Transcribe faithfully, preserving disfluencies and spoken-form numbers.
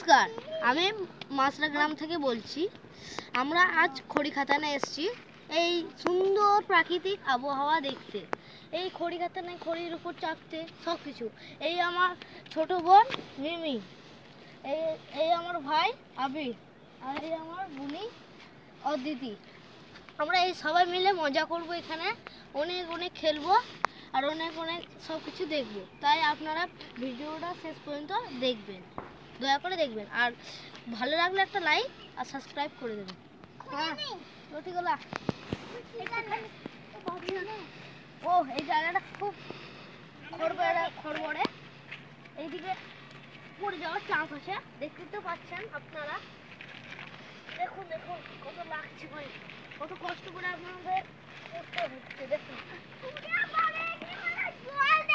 নমস্কার, আমি মাছরা গ্রাম থেকে বলছি। আমরা আজ খড়িখাতানে এসেছি এই সুন্দর প্রাকৃতিক আবহাওয়া দেখতে, এই খড়িখাতানে খড়ির উপর চাপতে সব কিছু। এই আমার ছোট বোন মিমি, এই এই আমার ভাই আবির, আর এই আমার বুনি অদিতি। আমরা এই সবাই মিলে মজা করব, এখানে অনেক অনেক খেলবো আর অনেক অনেক সব কিছু দেখবো। তাই আপনারা ভিডিওটা শেষ পর্যন্ত দেখবেন, দয়া করে দেখবেন, আর ভালো লাগলে একটা লাইক আর সাবস্ক্রাইব করে দেবেন। হ্যাঁ রতিগোলা, ও এই জায়গাটা খুব খড়বড়ে খড়বড়ে, এইদিকে পড়ে যাওয়ার চান্স আছে। দেখতে তো পাচ্ছেন আপনারা, দেখুন দেখুন কত লাগছে ভাই, কত কষ্ট করে আপনাদের করতে হচ্ছে। দেখুন